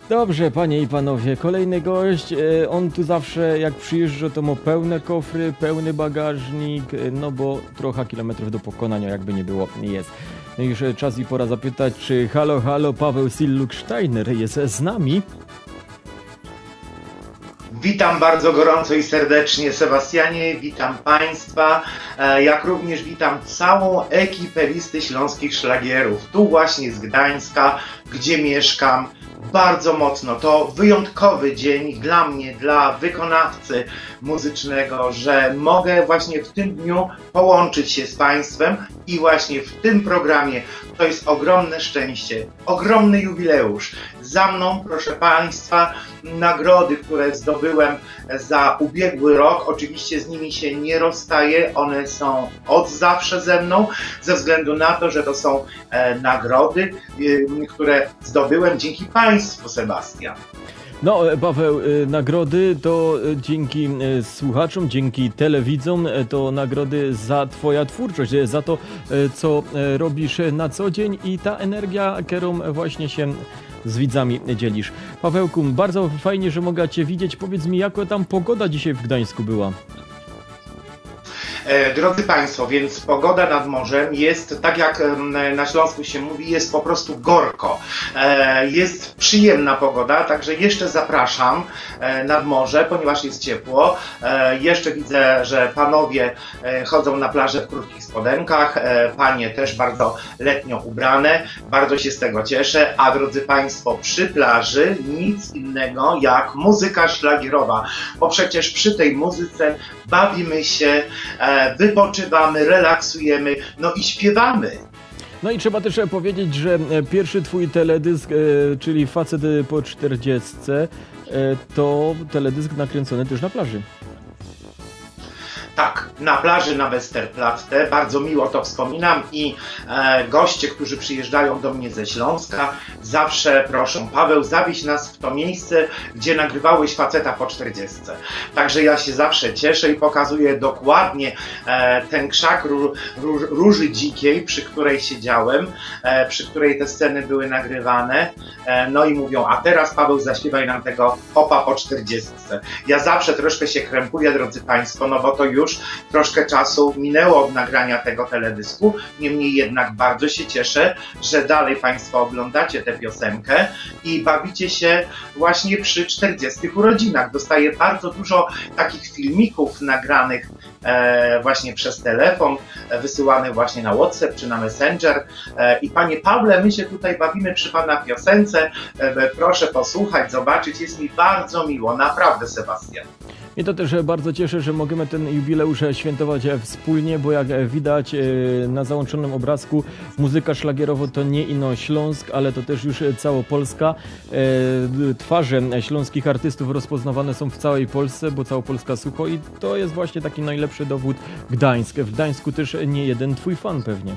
Dobrze, panie i panowie, kolejny gość, on tu zawsze jak przyjeżdża to ma pełne kofry, pełny bagażnik, no bo trochę kilometrów do pokonania jakby nie było, jest. No już czas i pora zapytać, czy halo, Paweł Silluk-Steiner jest z nami? Witam bardzo gorąco i serdecznie, Sebastianie, witam Państwa, jak również witam całą ekipę Listy Śląskich Szlagierów, tu właśnie z Gdańska, gdzie mieszkam. Bardzo mocno, to wyjątkowy dzień dla mnie, dla wykonawcy muzycznego, że mogę właśnie w tym dniu połączyć się z Państwem i właśnie w tym programie to jest ogromne szczęście, ogromny jubileusz. Za mną, proszę Państwa, nagrody, które zdobyłem za ubiegły rok. Oczywiście z nimi się nie rozstaję, one są od zawsze ze mną, ze względu na to, że to są nagrody, które zdobyłem dzięki Państwu, Sebastian. No, Paweł, nagrody to dzięki słuchaczom, dzięki telewidzom, to nagrody za twoja twórczość, za to, co robisz na co dzień i ta energia, którą właśnie się z widzami dzielisz. Pawełku, bardzo fajnie, że mogę cię widzieć. Powiedz mi, jaka tam pogoda dzisiaj w Gdańsku była? Drodzy Państwo, więc pogoda nad morzem jest, tak jak na Śląsku się mówi, jest po prostu gorko. Jest przyjemna pogoda, także jeszcze zapraszam nad morze, ponieważ jest ciepło. Jeszcze widzę, że panowie chodzą na plażę w krótkich spodenkach, panie też bardzo letnio ubrane. Bardzo się z tego cieszę, a drodzy Państwo, przy plaży nic innego jak muzyka szlagierowa, bo przecież przy tej muzyce bawimy się, wypoczywamy, relaksujemy, no i śpiewamy. No i trzeba też powiedzieć, że pierwszy twój teledysk, czyli Facet po 40, to teledysk nakręcony też na plaży. Tak, na plaży na Westerplatte, bardzo miło to wspominam i goście, którzy przyjeżdżają do mnie ze Śląska, zawsze proszą: Paweł, zawieź nas w to miejsce, gdzie nagrywałeś Faceta po 40. Także ja się zawsze cieszę i pokazuję dokładnie ten krzak róży dzikiej, przy której siedziałem, przy której te sceny były nagrywane. No i mówią: a teraz Paweł, zaśpiewaj nam tego popa po 40. Ja zawsze troszkę się krępuję, drodzy Państwo, no bo to już troszkę czasu minęło od nagrania tego teledysku, niemniej jednak bardzo się cieszę, że dalej Państwo oglądacie tę piosenkę i bawicie się właśnie przy 40 urodzinach. Dostaję bardzo dużo takich filmików nagranych właśnie przez telefon, wysyłanych właśnie na WhatsApp czy na Messenger. I panie Pawle, my się tutaj bawimy przy pana piosence, proszę posłuchać, zobaczyć, jest mi bardzo miło, naprawdę, Sebastian. I to też bardzo cieszę, że możemy ten jubileusz świętować wspólnie, bo jak widać na załączonym obrazku, muzyka szlagierowa to nie ino Śląsk, ale to też już cała Polska. Twarze śląskich artystów rozpoznawane są w całej Polsce, bo cała Polska sucho i to jest właśnie taki najlepszy dowód Gdańsk. W Gdańsku też nie jeden twój fan pewnie.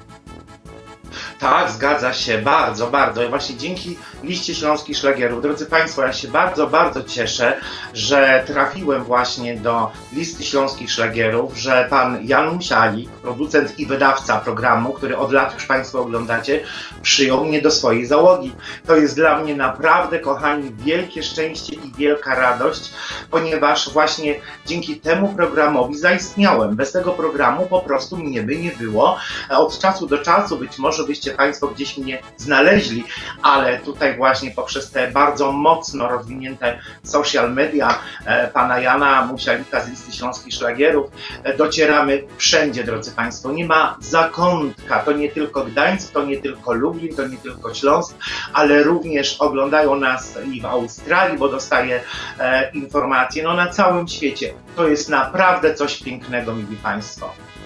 Tak, zgadza się, bardzo, bardzo. I właśnie dzięki Liście Śląskich Szlagierów, drodzy Państwo, ja się bardzo, bardzo cieszę, że trafiłem właśnie do Listy Śląskich Szlagierów, że pan Jan Musialik, producent i wydawca programu, który od lat już Państwo oglądacie, przyjął mnie do swojej załogi. To jest dla mnie naprawdę, kochani, wielkie szczęście i wielka radość, ponieważ właśnie dzięki temu programowi zaistniałem. Bez tego programu po prostu mnie by nie było. Od czasu do czasu być może byście Państwo gdzieś mnie znaleźli, ale tutaj właśnie poprzez te bardzo mocno rozwinięte social media pana Jana Musialika z Listy Śląskich Szlagierów docieramy wszędzie, drodzy Państwo. Nie ma zakątka, to nie tylko Gdańsk, to nie tylko Lublin, to nie tylko Śląsk, ale również oglądają nas i w Australii, bo dostaję informacje, no na całym świecie. To jest naprawdę coś pięknego, mili Państwo.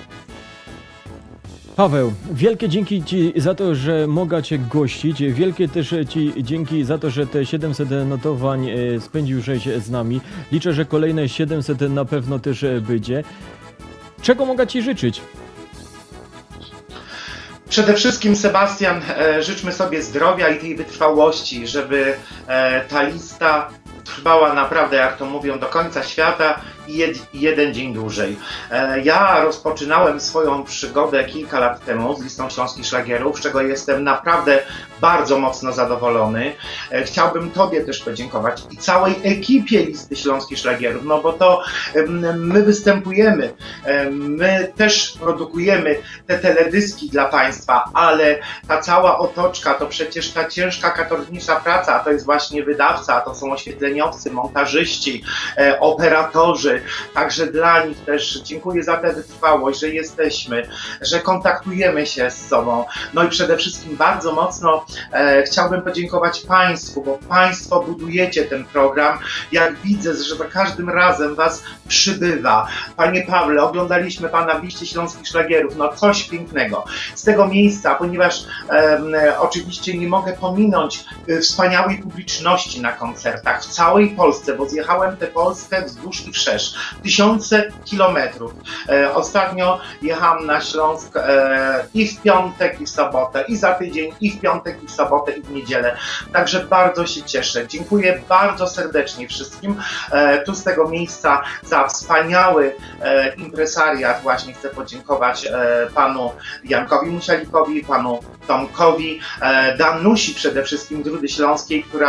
Paweł, wielkie dzięki Ci za to, że mogę Cię gościć. Wielkie też Ci dzięki za to, że te 700 notowań spędziłeś z nami. Liczę, że kolejne 700 na pewno też będzie. Czego mogę Ci życzyć? Przede wszystkim, Sebastian, życzmy sobie zdrowia i tej wytrwałości, żeby ta lista trwała naprawdę, jak to mówią, do końca świata jeden dzień dłużej. Ja rozpoczynałem swoją przygodę kilka lat temu z listą śląskich szlagierów, z czego jestem naprawdę bardzo mocno zadowolony. Chciałbym Tobie też podziękować i całej ekipie listy śląskich szlagierów, no bo to my występujemy, my też produkujemy te teledyski dla Państwa, ale ta cała otoczka to przecież ta ciężka, katorżnicza praca, to jest właśnie wydawca, to są oświetleniowcy, montażyści, operatorzy, także dla nich też dziękuję za tę wytrwałość, że jesteśmy, że kontaktujemy się z sobą, no i przede wszystkim bardzo mocno chciałbym podziękować Państwu, bo Państwo budujecie ten program, jak widzę, że za każdym razem Was przybywa. Panie Pawle, oglądaliśmy Pana w liście śląskich szlagierów, no coś pięknego. Z tego miejsca, ponieważ oczywiście nie mogę pominąć wspaniałej publiczności na koncertach w całej Polsce, bo zjechałem tę Polskę wzdłuż i wszerz. Tysiące kilometrów. Ostatnio jechałem na Śląsk i w piątek, i w sobotę, i za tydzień, i w piątek, i w sobotę, i w niedzielę. Także bardzo się cieszę. Dziękuję bardzo serdecznie wszystkim. Tu z tego miejsca za wspaniały impresariat właśnie chcę podziękować panu Jankowi Musialikowi, panu Tomkowi, Danusi przede wszystkim Drudy Śląskiej, która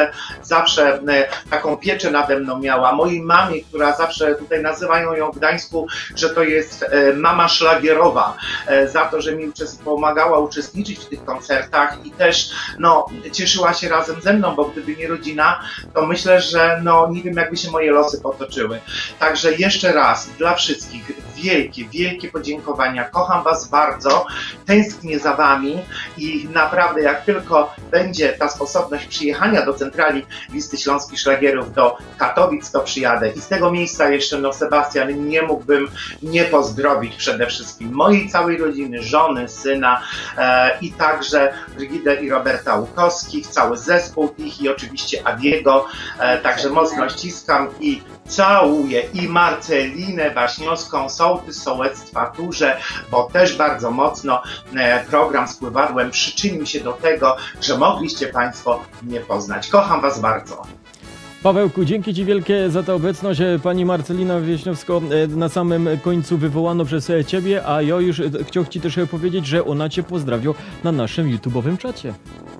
zawsze taką pieczę nade mną miała, mojej mamie, która zawsze tutaj nazywają ją w Gdańsku, że to jest mama szlagierowa, za to, że mi pomagała uczestniczyć w tych koncertach i też no, cieszyła się razem ze mną, bo gdyby nie rodzina, to myślę, że no, nie wiem, jakby się moje losy potoczyły. Także jeszcze raz dla wszystkich wielkie podziękowania. Kocham Was bardzo, tęsknię za Wami i naprawdę jak tylko będzie ta sposobność przyjechania do centrali listy śląskich szlagierów do Katowic, to przyjadę. I z tego miejsca jeszcze, no Sebastian, nie mógłbym nie pozdrowić przede wszystkim mojej całej rodziny, żony, syna i także Brygidę i Roberta Łukowskich, cały zespół ich i oczywiście Adiego. Także mocno ściskam i całuję i Marcelinę Waśniowską, sołtys sołectwa Turze, bo też bardzo mocno program z Pływadłem przyczynił się do tego, że mogliście Państwo mnie poznać. Kocham Was bardzo. Pawełku, dzięki Ci wielkie za tę obecność. Pani Marcelina Wieśniowsko na samym końcu wywołano przez Ciebie, a ja już chciał Ci też powiedzieć, że ona Cię pozdrawia na naszym YouTube'owym czacie.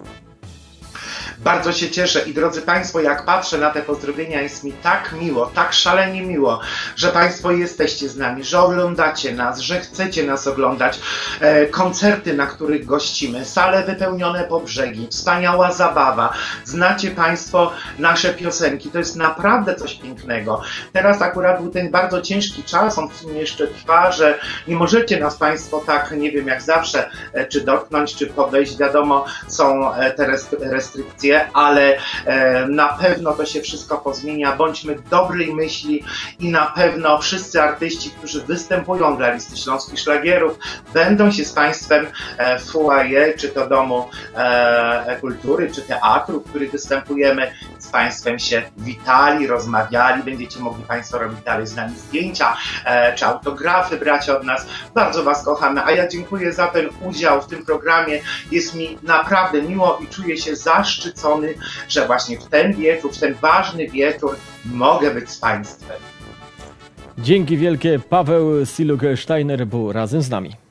Bardzo się cieszę i drodzy Państwo, jak patrzę na te pozdrowienia, jest mi tak miło, tak szalenie miło, że Państwo jesteście z nami, że oglądacie nas, że chcecie nas oglądać, koncerty, na których gościmy, sale wypełnione po brzegi, wspaniała zabawa, znacie Państwo nasze piosenki, to jest naprawdę coś pięknego. Teraz akurat był ten bardzo ciężki czas, on w sumie jeszcze trwa, że nie możecie nas Państwo tak, nie wiem, jak zawsze, czy dotknąć, czy podejść, wiadomo, są te restrykcje, ale na pewno to się wszystko pozmienia. Bądźmy dobrej myśli i na pewno wszyscy artyści, którzy występują dla listy śląskich szlagierów, będą się z Państwem w foyer, czy to Domu Kultury, czy teatru, w którym występujemy, z Państwem się witali, rozmawiali. Będziecie mogli Państwo robić dalej z nami zdjęcia, czy autografy brać od nas. Bardzo Was kochamy, a ja dziękuję za ten udział w tym programie. Jest mi naprawdę miło i czuję się zaszczycony, że właśnie w ten wieczór, w ten ważny wieczór mogę być z Państwem. Dzięki wielkie. Paweł Siluk-Steiner był razem z nami.